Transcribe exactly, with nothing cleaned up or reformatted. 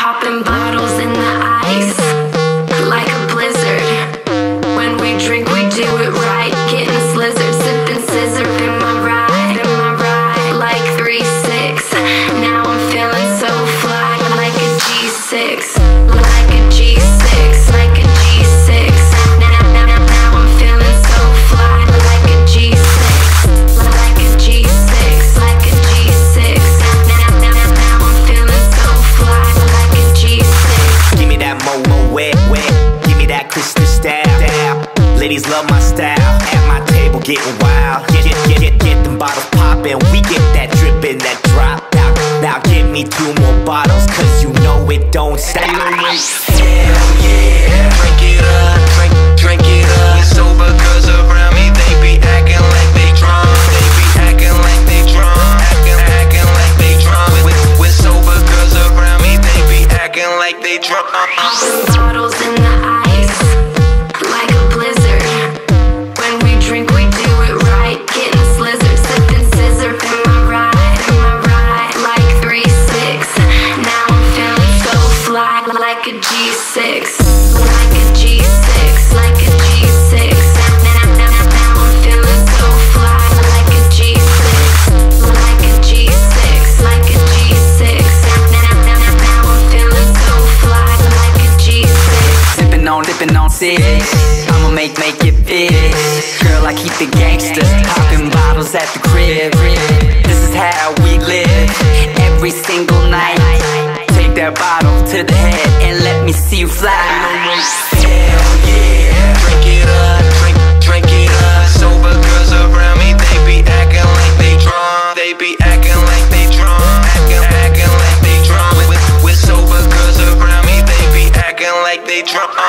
Popping bottles in the ice, like a blizzard. When we drink, we do it right. Getting slizzard, sipping scissor in my ride, in my ride. Like three six. Now I'm feeling so fly, like a G six, like a G six, like a G six. Now, now, now, now I'm feeling so fly, like a G six, like a G six, like a G six. Now, now, now, now I'm feeling so fly, like a G six. Give me that mo mo wet wet. Give me that crystal style. Ladies love my style. At my table getting wild. Get get get get, get them bottles poppin'. We get that drippin', that drop. Now now give me two more bottles, cause you know it don't stop. Hell yeah, drink it up, drink drink it up. Sober girls around me, they be acting like they drunk. They be acting like they drunk, acting acting like they drunk. With with sober girls around me, they be acting like they drunk. Popping bottles in the ice, like a blizzard. When we drink, we do it right. Getting slizzard, sipping scissor in my ride, in my ride. Like three six. Now I'm feeling so fly, like a G six, like a G six, like a G six. Now, now, now, now I'm feeling so fly, like a G six, like a G six, like a G six. Now, now, now, now I'm feeling so fly, like a G six. Sippin' on, dippin' on six. I'ma make, make it fit. Girl, I keep the gangsters popping bottles at the crib. This is how we live every single night. Take that bottle to the head and let me see you fly. Hell yeah, drink it up, drink drink it up. Sober girls around me, they be acting like they drunk. They be acting like they drunk, acting acting like they drunk. With with sober girls around me, they be acting like they drunk.